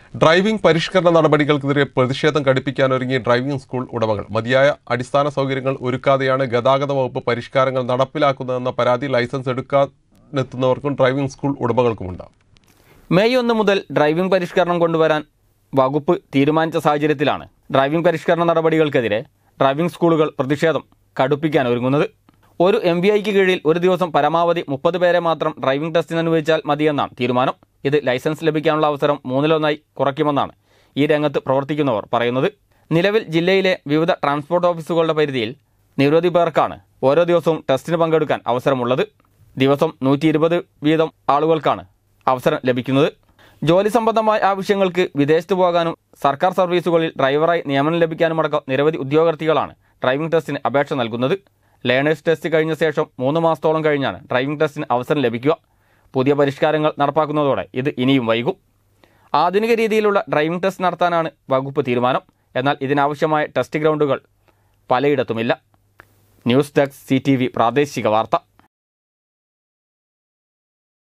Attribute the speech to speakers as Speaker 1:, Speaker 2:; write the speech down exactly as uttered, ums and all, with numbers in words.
Speaker 1: Driving പരിഷ്കരണ നടപടികൾക്കെതിരെ പ്രതിഷേധം കടുപ്പിക്കാനൊരുങ്ങിയ driving school ഉടമകൾ മതിയായ അടിസ്ഥാന സൗകര്യങ്ങൾ ഒരുക്കാതെയാണ് ഗതാഗത വകുപ്പ് പരിഷ്കാരങ്ങൾ നടപ്പിലാക്കുന്നതെന്ന പരാതി ലൈസൻസ് എടുക്കാനെത്തുന്നവർക്കും ഡ്രൈവിംഗ് സ്കൂൾ ഉടമകൾക്കുമുണ്ട്.
Speaker 2: മെയ് ഒന്ന് മുതൽ ഡ്രൈവിംഗ് പരിഷ്കരണം കൊണ്ടുവരാൻ വകുപ്പ് തീരുമാനിച്ച സാഹചര്യത്തിലാണ് ഡ്രൈവിംഗ് പരിഷ്കരണ നടപടികൾക്കെതിരെ ഡ്രൈവിംഗ് സ്കൂളുകൾ പ്രതിഷേധം കടുപ്പിക്കാൻ ഒരുങ്ങുന്നത്. ഒരു എം വി ഐക്ക് കീഴിൽ ഒരു ദിവസം പരമാവധി മുപ്പത് പേരെ മാത്രം ഡ്രൈവിംഗ് ടെസ്റ്റിന് അനുവദിച്ചാൽ മതിയെന്നാണ് തീരുമാനം. ഇത് ലൈസൻസ് ലഭിക്കാനുള്ള അവസരം മൂന്നിലൊന്നായി കുറയ്ക്കുമെന്നാണ് ഈ രംഗത്ത് പ്രവർത്തിക്കുന്നവർ പറയുന്നത്. നിലവിൽ ജില്ലയിലെ വിവിധ ട്രാൻസ്പോർട്ട് ഓഫീസുകളുടെ പരിധിയിൽ നിരവധി പേർക്കാണ് ഓരോ ദിവസവും ടെസ്റ്റിന് പങ്കെടുക്കാൻ അവസരമുള്ളത്. ദിവസം നൂറ്റി ഇരുപത് വീതം ആളുകൾക്കാണ് അവസരം ലഭിക്കുന്നത്. ജോലി സംബന്ധമായ ആവശ്യങ്ങൾക്ക് വിദേശത്ത് പോകാനും സർക്കാർ സർവീസുകളിൽ ഡ്രൈവറായി നിയമനം ലഭിക്കാനുമടക്കം നിരവധി ഉദ്യോഗാർത്ഥികളാണ് ഡ്രൈവിംഗ് ടെസ്റ്റിന് അപേക്ഷ നൽകുന്നത്. ലേണേഴ്സ് ടെസ്റ്റ് കഴിഞ്ഞ ശേഷം മൂന്ന് മാസത്തോളം കഴിഞ്ഞാണ് ഡ്രൈവിംഗ് ടെസ്റ്റിന് അവസരം ലഭിക്കുക. പുതിയ പരിഷ്കാരങ്ങൾ നടപ്പാക്കുന്നതോടെ ഇത് ഇനിയും വൈകും. ആധുനിക രീതിയിലുള്ള ഡ്രൈവിംഗ് ടെസ്റ്റ് നടത്താനാണ് വകുപ്പ് തീരുമാനം. എന്നാൽ ഇതിനാവശ്യമായ ടെസ്റ്റ് ഗ്രൗണ്ടുകൾ പലയിടത്തുമില്ല. News desk C T V പ്രാദേശിക വാർത്ത.